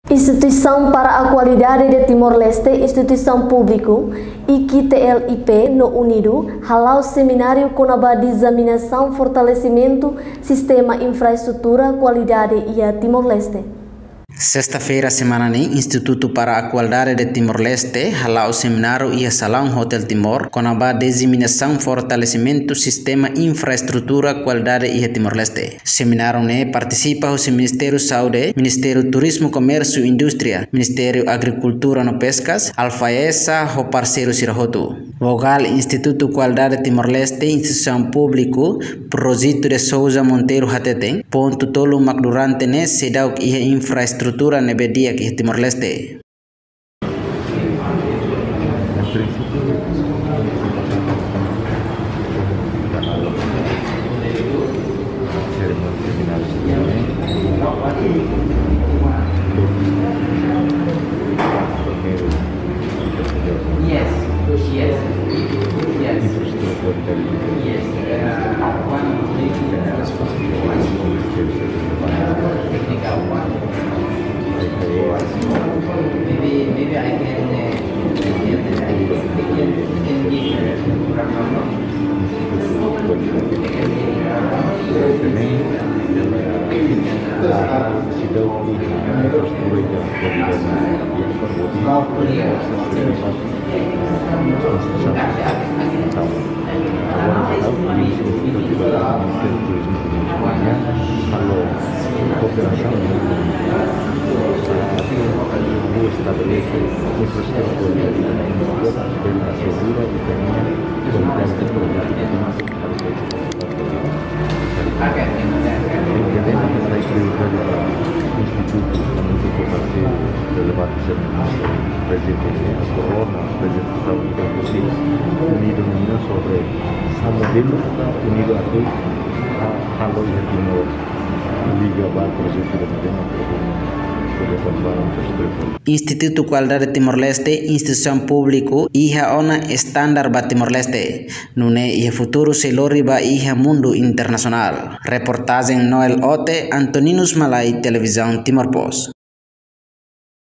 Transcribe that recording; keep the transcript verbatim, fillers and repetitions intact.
Instituição para a Qualidade de Timor-Leste, instituição público, I Q T L I P no Unido, halau seminário com a examinação fortalecimento sistema infraestrutura qualidade e a Timor-Leste. Sexta-feira, semana nem, Instituto para a Qualidade de Timor-Leste, halau seminário e salão Hotel Timor, com a disseminação fortalecimento sistema infraestrutura qualidade e Timor-Leste. Seminário ne participa o Ministério Saúde, Ministério Turismo, Comércio e Indústria, Ministério Agricultura e Pescas, Alfaesa, o parceiro Sirahotu. Vogal Instituto Qualidade Timor-Leste, instituição público, Prosito de Souza Monteiro Hateten, ponto tolo macdurante ne sedau e infraestrutura estrutura nebedia que Timor-Leste. Yes, yes, yes. Yes, one technical one. Maybe, maybe I can, uh, I can, I can, can give establece infraestructura della segura e tenía contacto con los entendemos que está prioridade para o Instituto também por partir do debate sobre o presidente da Corona, o presidente da União Europea, unido unido sobre esse modelo unido a tudo, a lo e Timor, liga para o projeto de modelo. Instituto Qualidade Timor-Leste, instituição público, iha ona estándar ba Timor-Leste, nune iha futuro selori ba iha mundo internacional. Reportagem Noel Ote, Antoninus Malay, Televisão Timor Post.